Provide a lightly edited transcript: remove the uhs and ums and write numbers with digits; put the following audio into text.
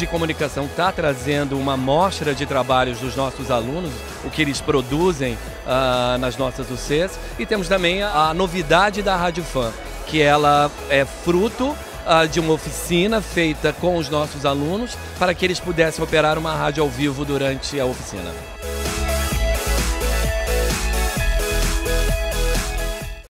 de comunicação está trazendo uma amostra de trabalhos dos nossos alunos, o que eles produzem nas nossas UCs, e temos também a novidade da Rádio Fã, que ela é fruto de uma oficina feita com os nossos alunos para que eles pudessem operar uma rádio ao vivo durante a oficina.